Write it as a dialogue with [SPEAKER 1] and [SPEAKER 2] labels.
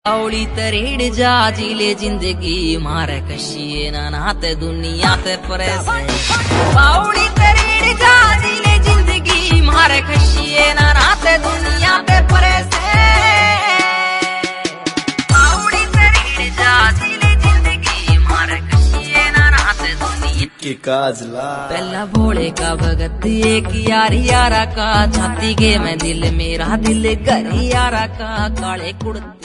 [SPEAKER 1] औली तरेड़ जा जिले जिंदगी मारे कशिए ना नाते दुनिया ते परेश औली तरेड़ जा जिले जिंदगी मारे कशिए ना नाते दुनिया ते परेश औली तरेड़ जा जिले जिंदगी मारे कशिए ना नाते दुनिया
[SPEAKER 2] के काजला
[SPEAKER 1] पहला भोले का भगत एक यारी यारा का छाती के मैं दिल मेरा दिल घर यारा का काले कुड़ते